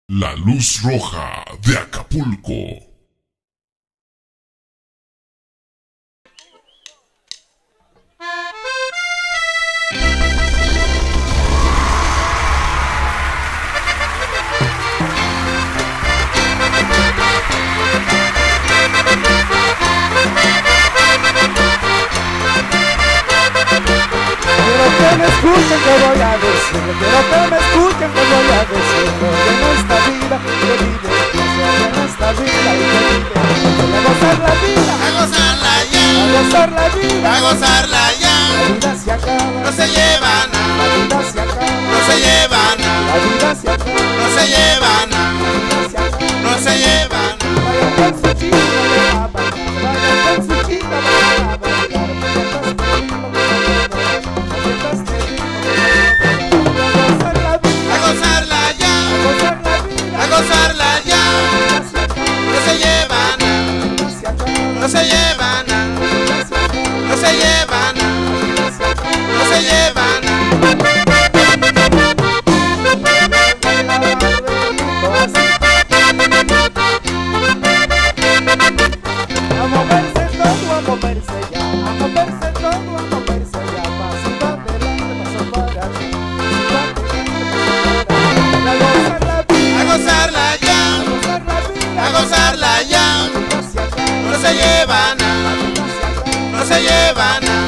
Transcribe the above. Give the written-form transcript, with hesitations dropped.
La luz roja de Acapulco. Quiero que me escuchen que voy a decir, quiero que me escuchen que voy a decir, porque en esta vida que vive, en esta vida y que vive, a gozar la vida, a gozarla ya, a gozar la vida, a gozarla ya. La vida se acaba, no se lleva nada, la vida se acaba, no se lleva nada, la vida se acaba, no se lleva nada, la vida se acaba, no se lleva nada. Vayan con su chica a bailar, vayan con su chica a bailar, A gozarla ya, a gozarla ya. No se lleva nada, no se lleva nada, no se lleva nada, no se lleva nada. A moverse todo, a moverse ya, a moverse todo, a moverse ya, paso para adelante, paso para atrás, A gozarla ya, a gozarla ya. No se lleva nada, no se lleva nada,